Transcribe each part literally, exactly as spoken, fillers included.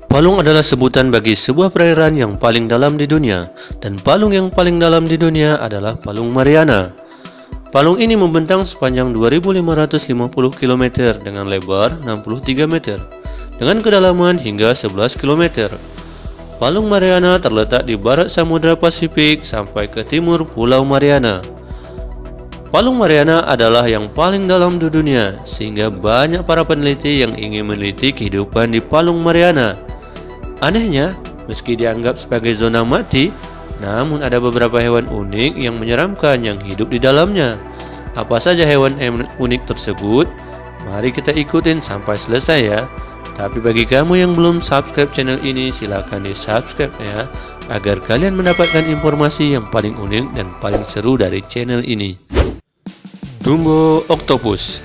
Palung adalah sebutan bagi sebuah perairan yang paling dalam di dunia, dan palung yang paling dalam di dunia adalah Palung Mariana. Palung ini membentang sepanjang dua ribu lima ratus lima puluh kilometer dengan lebar enam puluh tiga meter, dengan kedalaman hingga sebelas kilometer. Palung Mariana terletak di barat Samudra Pasifik sampai ke timur Pulau Mariana. Palung Mariana adalah yang paling dalam di dunia, sehingga banyak para peneliti yang ingin meneliti kehidupan di Palung Mariana. Anehnya, meski dianggap sebagai zona mati, namun ada beberapa hewan unik yang menyeramkan yang hidup di dalamnya. Apa saja hewan unik tersebut? Mari kita ikutin sampai selesai ya. Tapi bagi kamu yang belum subscribe channel ini, silakan di subscribe ya, agar kalian mendapatkan informasi yang paling unik dan paling seru dari channel ini. Dumbo Octopus.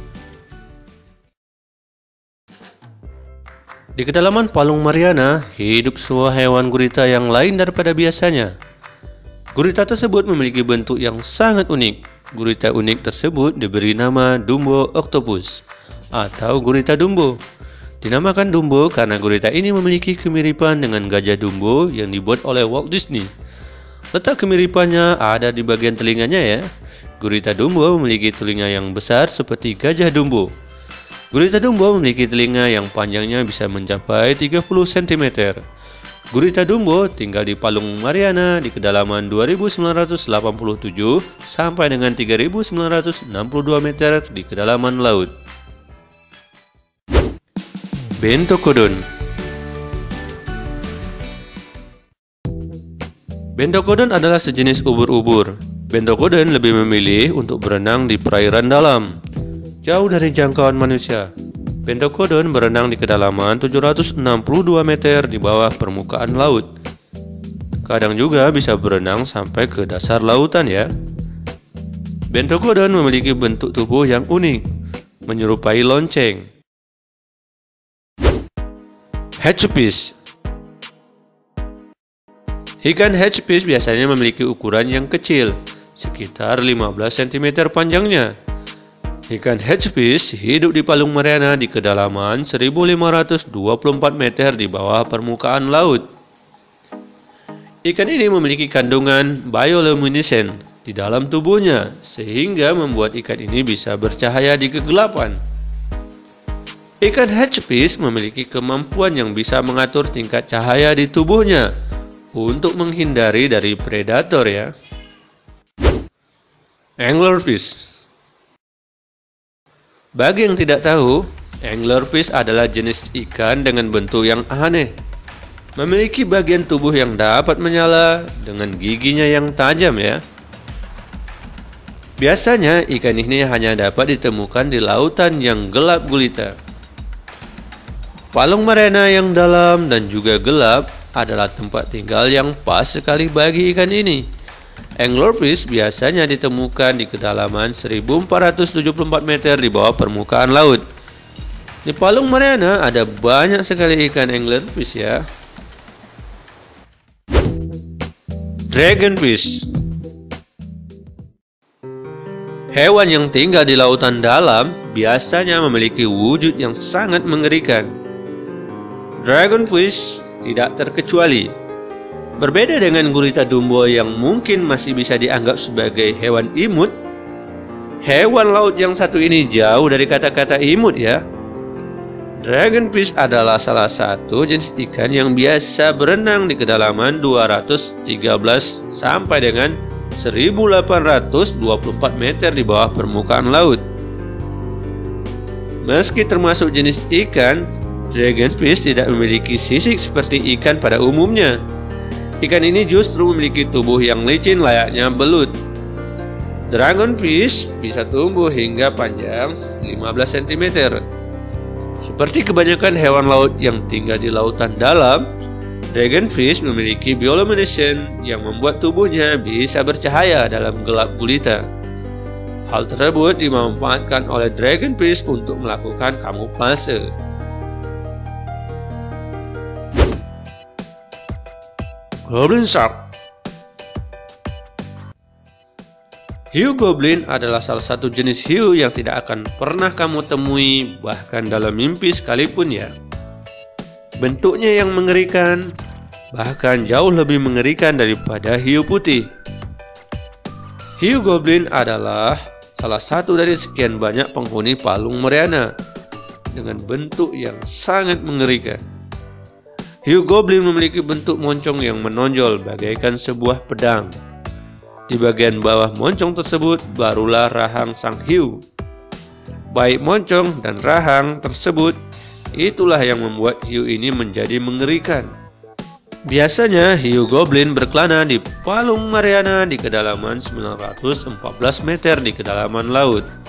Di kedalaman Palung Mariana, hidup sebuah hewan gurita yang lain daripada biasanya. Gurita tersebut memiliki bentuk yang sangat unik. Gurita unik tersebut diberi nama Dumbo Octopus atau gurita Dumbo. Dinamakan Dumbo karena gurita ini memiliki kemiripan dengan gajah Dumbo yang dibuat oleh Walt Disney. Letak kemiripannya ada di bagian telinganya ya. Gurita Dumbo memiliki telinga yang besar seperti gajah Dumbo. Gurita Dumbo memiliki telinga yang panjangnya bisa mencapai tiga puluh sentimeter. Gurita Dumbo tinggal di Palung Mariana di kedalaman dua ribu sembilan ratus delapan puluh tujuh sampai dengan tiga ribu sembilan ratus enam puluh dua meter di kedalaman laut. Bentocodon. Bentocodon adalah sejenis ubur-ubur. Bentocodon lebih memilih untuk berenang di perairan dalam, jauh dari jangkauan manusia. Bentocodon berenang di kedalaman tujuh ratus enam puluh dua meter di bawah permukaan laut. Kadang juga bisa berenang sampai ke dasar lautan ya. Bentocodon memiliki bentuk tubuh yang unik, menyerupai lonceng. Hedgefish. Ikan hedgefish biasanya memiliki ukuran yang kecil, sekitar lima belas sentimeter panjangnya. Ikan hedgefish hidup di Palung Mariana di kedalaman seribu lima ratus dua puluh empat meter di bawah permukaan laut. Ikan ini memiliki kandungan bioluminescent di dalam tubuhnya, sehingga membuat ikan ini bisa bercahaya di kegelapan. Ikan hedgefish memiliki kemampuan yang bisa mengatur tingkat cahaya di tubuhnya untuk menghindari dari predator ya. Anglerfish. Bagi yang tidak tahu, anglerfish adalah jenis ikan dengan bentuk yang aneh. Memiliki bagian tubuh yang dapat menyala dengan giginya yang tajam ya. Biasanya ikan ini hanya dapat ditemukan di lautan yang gelap gulita. Palung Mariana yang dalam dan juga gelap adalah tempat tinggal yang pas sekali bagi ikan ini. Anglerfish biasanya ditemukan di kedalaman seribu empat ratus tujuh puluh empat meter di bawah permukaan laut. Di Palung Mariana ada banyak sekali ikan anglerfish ya. Dragonfish. Hewan yang tinggal di lautan dalam biasanya memiliki wujud yang sangat mengerikan. Dragonfish tidak terkecuali. Berbeda dengan gurita Dumbo yang mungkin masih bisa dianggap sebagai hewan imut, hewan laut yang satu ini jauh dari kata-kata imut ya. Dragonfish adalah salah satu jenis ikan yang biasa berenang di kedalaman dua ratus tiga belas sampai dengan seribu delapan ratus dua puluh empat meter di bawah permukaan laut. Meski termasuk jenis ikan, Dragonfish tidak memiliki sisik seperti ikan pada umumnya. Ikan ini justru memiliki tubuh yang licin layaknya belut. Dragonfish bisa tumbuh hingga panjang lima belas sentimeter. Seperti kebanyakan hewan laut yang tinggal di lautan dalam, Dragonfish memiliki bioluminescent yang membuat tubuhnya bisa bercahaya dalam gelap gulita. Hal tersebut dimanfaatkan oleh Dragonfish untuk melakukan kamuflase. Goblin Shark. Hiu goblin adalah salah satu jenis hiu yang tidak akan pernah kamu temui bahkan dalam mimpi sekalipun ya. bentuknya yang mengerikan, bahkan jauh lebih mengerikan daripada hiu putih. Hiu goblin adalah salah satu dari sekian banyak penghuni Palung Mariana dengan bentuk yang sangat mengerikan. Hiu goblin memiliki bentuk moncong yang menonjol bagaikan sebuah pedang. Di bagian bawah moncong tersebut barulah rahang sang hiu. Baik moncong dan rahang tersebut, itulah yang membuat hiu ini menjadi mengerikan. Biasanya hiu goblin berkelana di Palung Mariana di kedalaman sembilan ratus empat belas meter di kedalaman laut.